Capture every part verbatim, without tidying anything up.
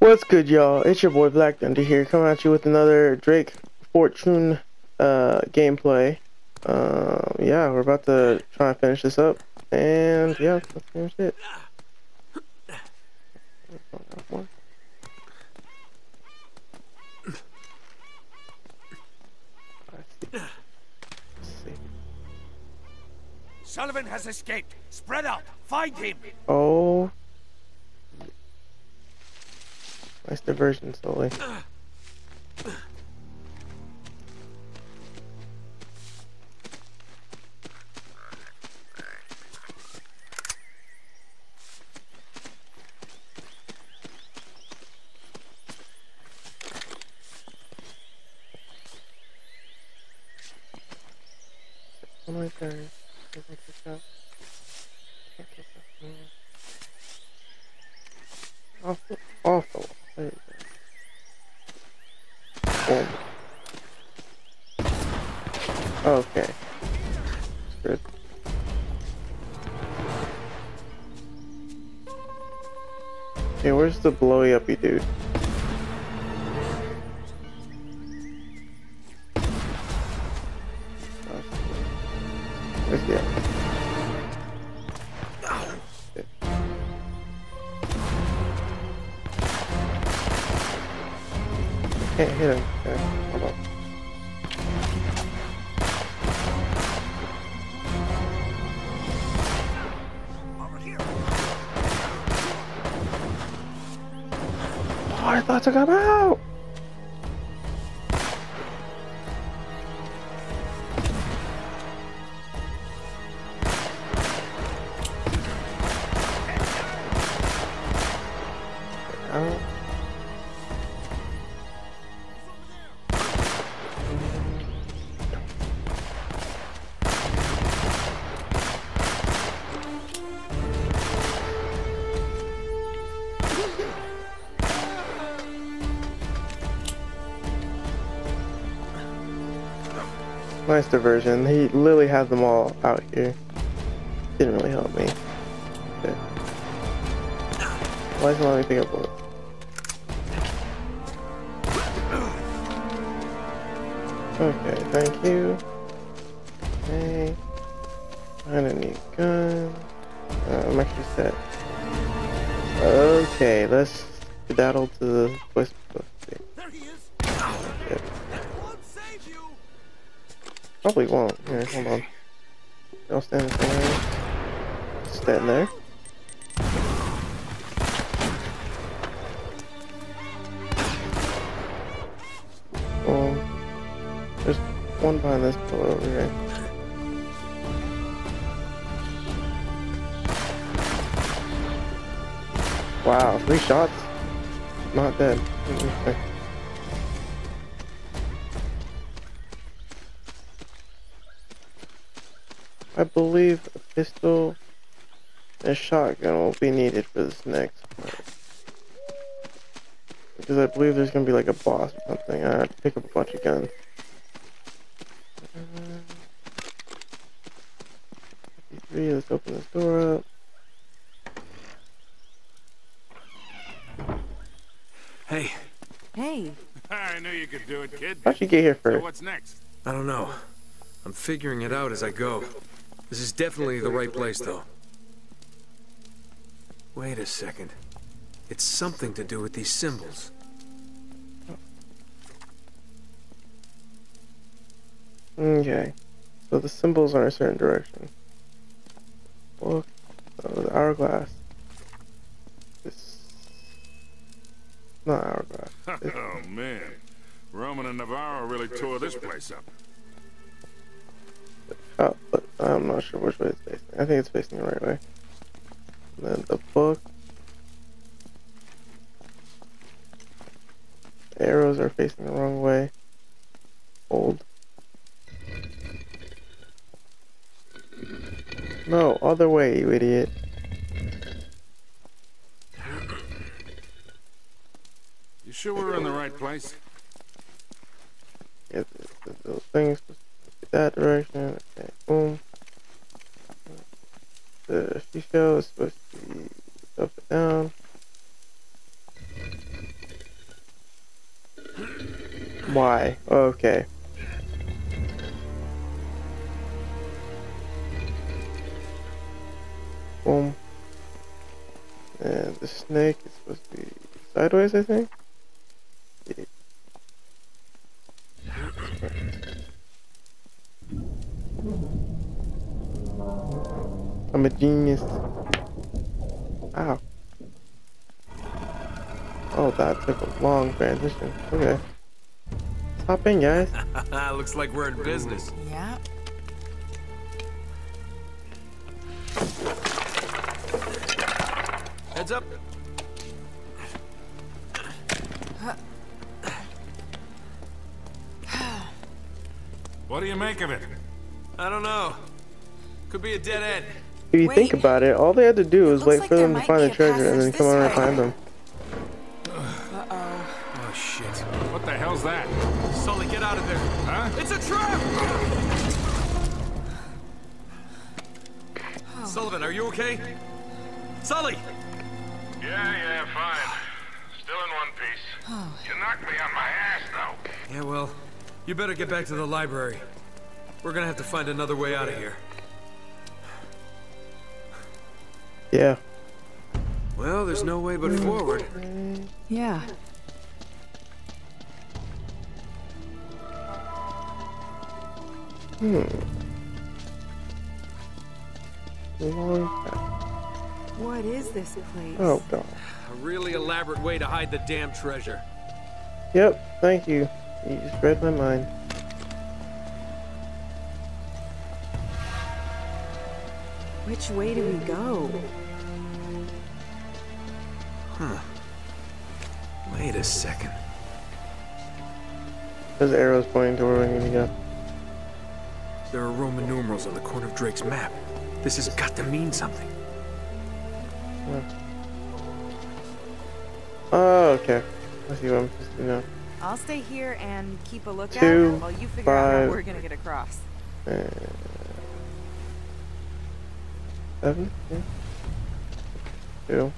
What's good, y'all? It's your boy Black Thunder here, coming at you with another Drake Fortune uh, gameplay. Um, yeah, we're about to try and finish this up, and yeah, let's finish it. Sullivan has escaped. Spread out. Find him. Oh, nice diversion, slowly. Oh my god. Awful, awful. There you go. Boom. Okay. Good. Okay, where's the blowy uppy dude? Where's the other? Can't hit him. Okay, hold on. Oh, I thought I got out! Out. Nice diversion. He literally had them all out here. Didn't really help me. Okay. Why doesn't it let me pick up bullets? Okay, thank you. Okay. I don't need gun. Uh, I'm actually set. Okay, let's skedaddle to the place. There he is. Okay. Won't save you. Probably won't. Here, hold on. Don't stand there. Stand there. Boom. There's one behind this pillar over here. Wow, three shots? Not dead. Okay. I believe a pistol and a shotgun will be needed for this next part. Because I believe there's gonna be like a boss or something. I have to pick up a bunch of guns. Three, let's open this door up. Hey. Hey. I knew you could do it, kid. How'd you get here So first? what's next? I don't know. I'm figuring it out as I go. This is definitely the right place, though. Wait a second. It's something to do with these symbols. Okay. So the symbols are in a certain direction. Look. Oh, the hourglass. This. Not hourglass. This. Oh, man. Roman and Navarro really tore this place up. Oh, but I'm not sure which way it's facing. I think it's facing the right way. And then the book. The arrows are facing the wrong way. Hold. No, other way, you idiot. You sure we're in the right place? Yeah, the, the, the thing's supposed to be that direction. Okay, boom. The seashell is supposed to be up and down. Why? Okay. Boom. And the snake is supposed to be sideways, I think? Yeah. I'm a genius. Ow. Oh, that took a long transition. Okay. Hop in, guys. Looks like we're in business. Yeah. Heads up. What do you make of it? I don't know. Could be a dead end. If you Wait. think about it, all they had to do was Looks wait like for there them to might find be the a treasure and then passage come this on and way. find them. Uh-oh. Oh shit. What the hell's that? Sully, get out of there. Huh? It's a trap! Sullivan, are you okay? Sully! Yeah, yeah, fine. Still in one piece. You knocked me on my ass, though. Yeah, well, you better get back to the library. We're gonna have to find another way out of here. Yeah. Well, there's no way but forward. Yeah. Hmm. Long path. What is this place? Oh, God. A really elaborate way to hide the damn treasure. Yep, thank you. You just read my mind. Which way do we go? Huh. Wait a second. Those arrows pointing to where we need to go. There are Roman numerals on the corner of Drake's map. This has got to mean something. Oh, okay. I see what I'm supposed to do now. I'll stay here and keep a lookout Two, while you figure out five. how we're gonna get across. And seven? Yeah. Two.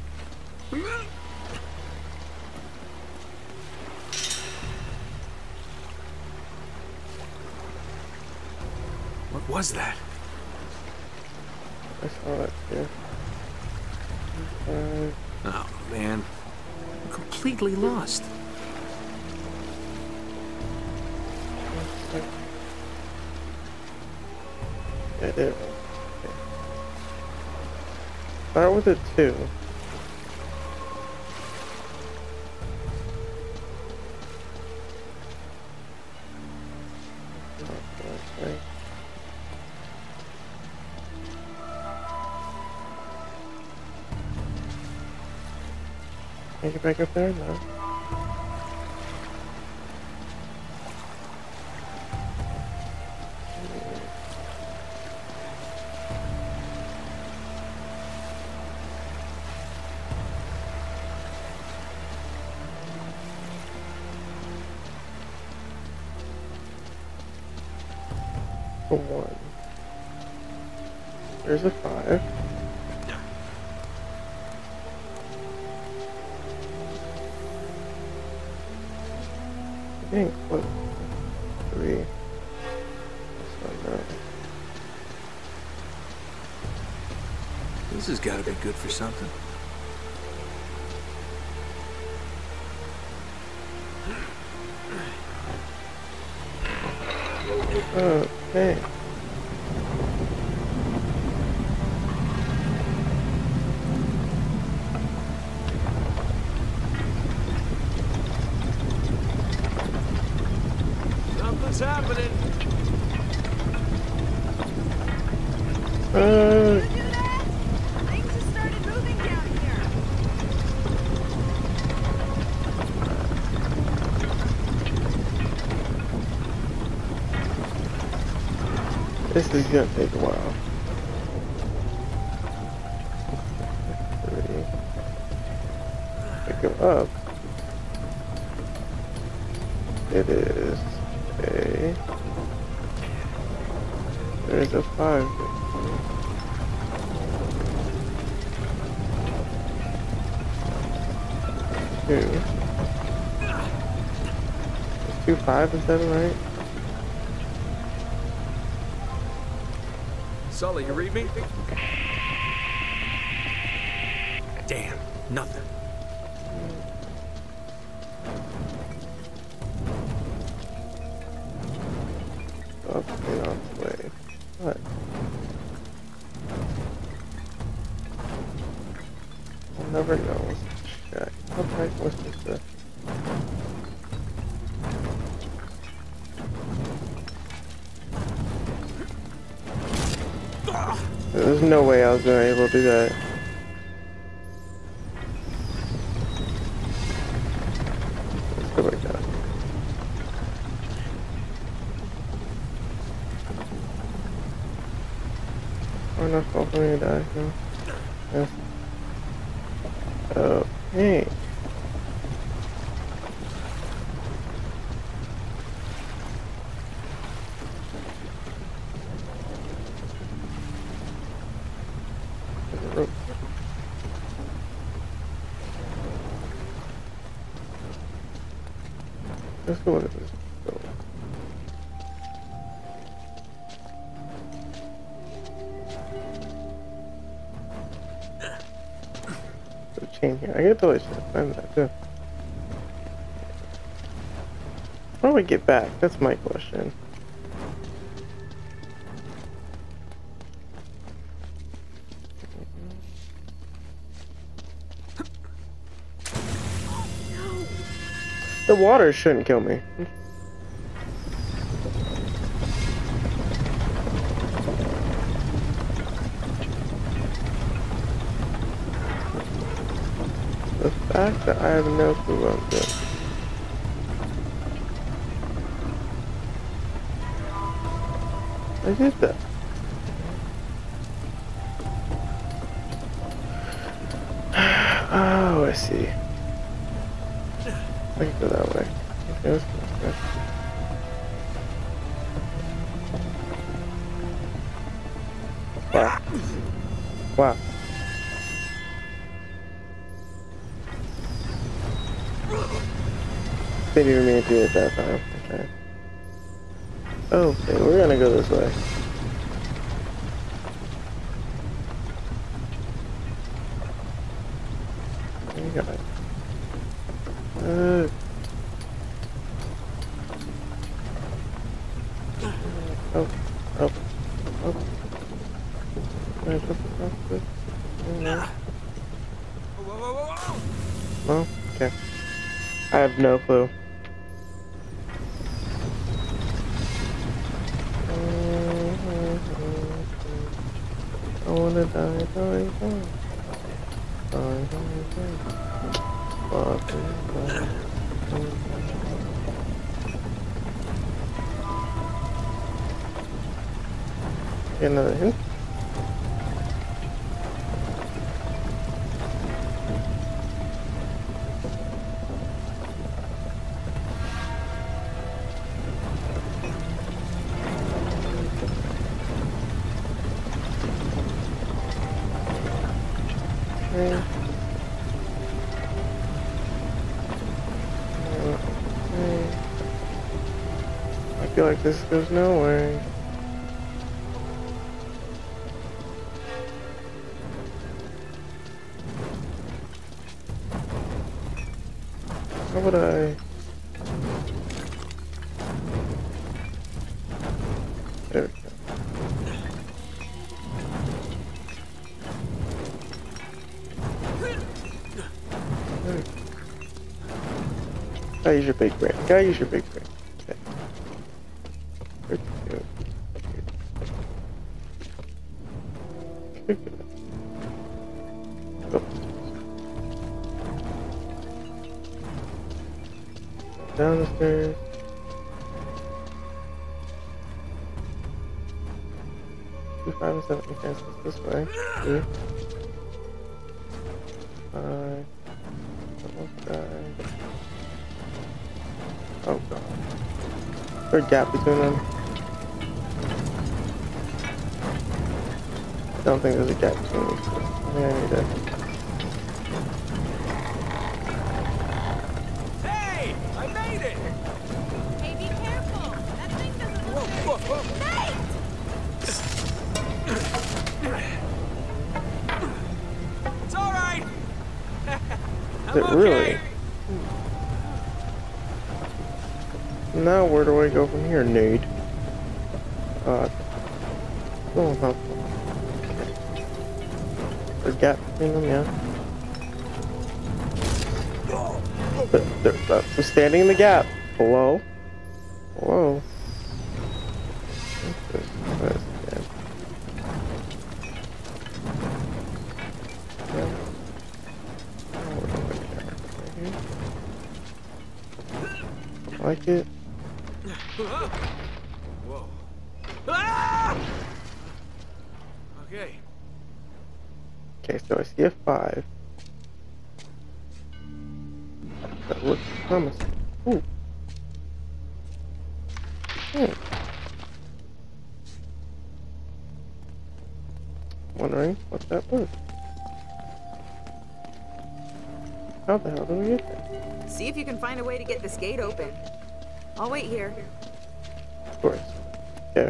What was that? I saw that too. Five. Oh, man. I'm completely lost. Yeah, there. Okay. Start with a two. Okay. Can I get back up there? No. A one. There's a five. Getting close. Three. This one, no. This has got to be good for something. Okay. Something's happening. Uh, Things just started moving down here. this is gonna take a while. Three. I go up. It is a. There's a five. Two. two five and seven, right? Sully, you read me? Damn, nothing. Up and off the way. What? I'll never know. Let's check. Okay, what's this stuff? There's no way I was gonna be able to do that. Let's go back down. Oh, not fall for me to die, no. Yes. Oh, hey. There's a rope. Let's go into this. Go. There's a chain here. I get the light should find that too. How do we get back? That's my question. The water shouldn't kill me. The fact that I have no clue what I'm doing. I did that. Oh, I see. I can go that way. Okay, let's go. Okay. Wow. Wow. Didn't even mean to do it that time. Okay. Okay, we're gonna go this way. You got it. Uh, oh, oh, oh. Can I jump across this? No. Oh, okay. I have no clue. I wanna die, die, die. Die, die, die. Get another hint. Okay. I feel like this goes nowhere. How would I? There we go. There we go. Gotta use your big brain. Gotta use your big brain. Okay. Where'd you go? Go. Down the stairs. Two, five, and seven. Okay, so it's this way. Two. Five. Five. Oh god. Is there a gap between them? I don't think there's a gap between these two. Maybe I need to. Hey! I made it! It's all right. Is it really? Now where do I go from here, Nade? Uh, oh, no. There's a gap between them, yeah. But they're, uh, they're standing in the gap. Hello? Hello? What's this? What is this? Yeah. Oh, what do I got right here? I like it. Whoa. Ah! Okay. Okay, so I see a five. That looks promising. Ooh. Hmm. Wondering what that was. How the hell do we get there? See if you can find a way to get this gate open. I'll wait here. Of course. Yeah.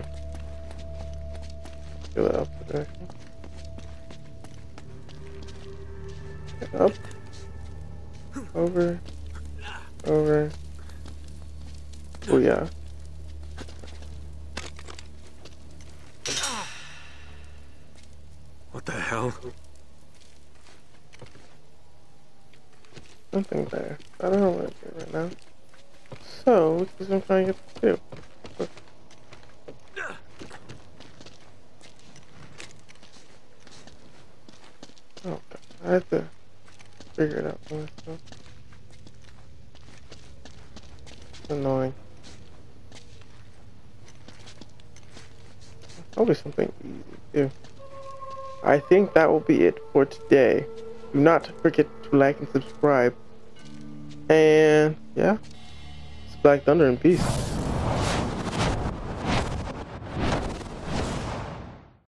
Go the opposite direction. Get up. Over. Over. Oh yeah. What the hell? Something there. I don't know what to do right now. So, which is what I'm trying to get to do. Oh god, I have to figure it out for myself. It's annoying. Probably something easy too. I think that will be it for today. Do not forget to like and subscribe. And yeah, it's Black Thunder in peace.